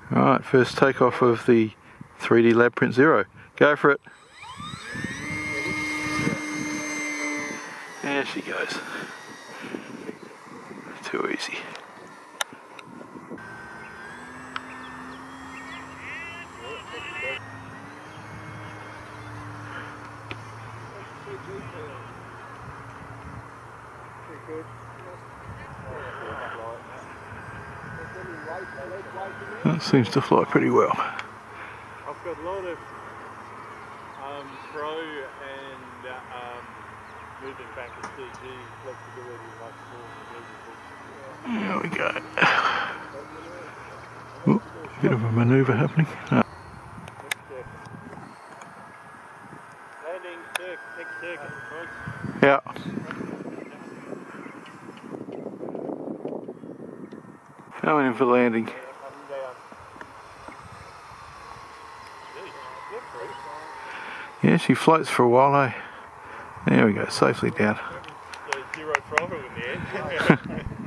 Alright, first takeoff of the 3D LabPrint Zero. Go for it. There she goes. Too easy. That seems to fly pretty well. I've got a lot of pro and moving back to CG flexibility much more. There we go. Ooh, a bit of a manoeuvre happening. Landing, next circuit. Yeah. Going in for landing. Yeah, she floats for a while, eh? There we go, safely down. Zero throttle in the end.